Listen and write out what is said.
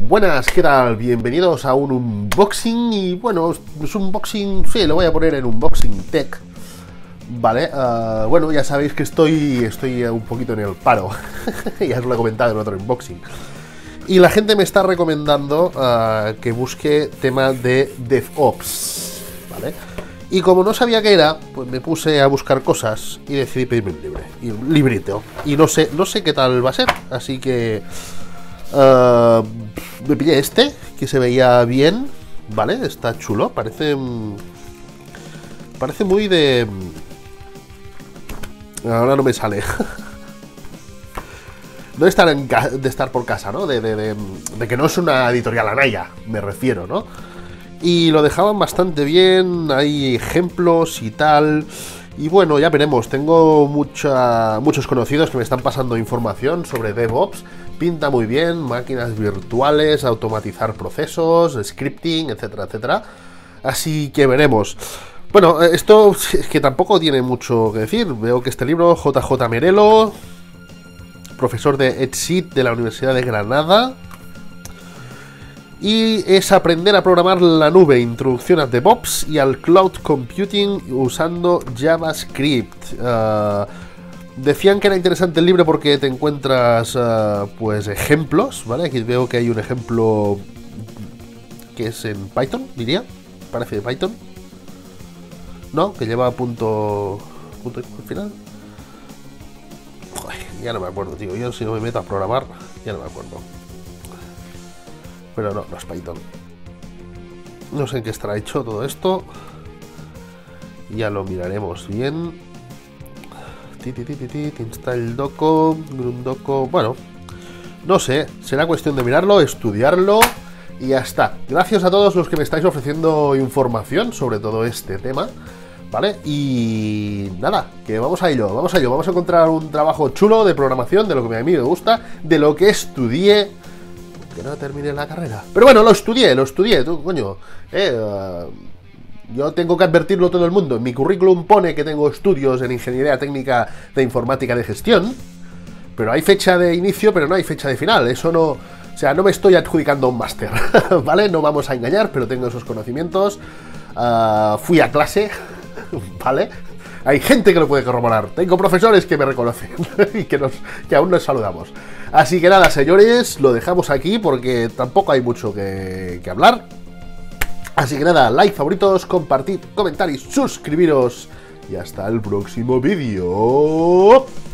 Buenas, ¿qué tal? Bienvenidos a un unboxing. Y bueno, es un unboxing, sí, lo voy a poner en unboxing tech. Vale, bueno, ya sabéis que estoy un poquito en el paro. Ya os lo he comentado en otro unboxing. Y la gente me está recomendando que busque tema de DevOps, ¿vale? Y como no sabía qué era, pues me puse a buscar cosas y decidí pedirme un librito. Y no sé qué tal va a ser, así que me pillé este, que se veía bien, ¿vale? Está chulo, parece muy de... Ahora no me sale. No de estar por casa, ¿no? De que no es una editorial Anaya, me refiero, ¿no? Y lo dejaban bastante bien, hay ejemplos y tal. Y bueno, ya veremos, tengo muchos conocidos que me están pasando información sobre DevOps. Pinta muy bien, máquinas virtuales, automatizar procesos, scripting, etcétera, etcétera. Así que veremos. Bueno, esto es que tampoco tiene mucho que decir. Veo que este libro, JJ Merelo, profesor de EdSit de la Universidad de Granada. Y es aprender a programar la nube, introducción a DevOps y al Cloud Computing usando JavaScript. Decían que era interesante el libro porque te encuentras pues ejemplos, ¿vale? Aquí veo que hay un ejemplo que es en Python, diría. Parece de Python. ¿No? Que lleva punto al final. Joder, ya no me acuerdo, tío. Yo si no me meto a programar, ya no me acuerdo. Pero no es Python. No sé en qué estará hecho todo esto. Ya lo miraremos bien. Install doco, grundoco. Bueno, no sé. Será cuestión de mirarlo, estudiarlo y ya está. Gracias a todos los que me estáis ofreciendo información sobre todo este tema, ¿vale? Y nada, que vamos a ello. Vamos a encontrar un trabajo chulo de programación, de lo que a mí me gusta, de lo que estudié. Que no terminé la carrera. Pero bueno, lo estudié, tú, coño. Yo tengo que advertirlo a todo el mundo. En mi currículum pone que tengo estudios en Ingeniería Técnica de Informática de Gestión. Pero hay fecha de inicio, pero no hay fecha de final. Eso no... O sea, no me estoy adjudicando un máster, ¿vale? No vamos a engañar, pero tengo esos conocimientos. Fui a clase, ¿vale? Hay gente que lo puede corroborar. Tengo profesores que me reconocen y que aún nos saludamos. Así que nada, señores, lo dejamos aquí porque tampoco hay mucho que hablar. Así que nada, like, favoritos, compartid, comentar y suscribiros. Y hasta el próximo vídeo.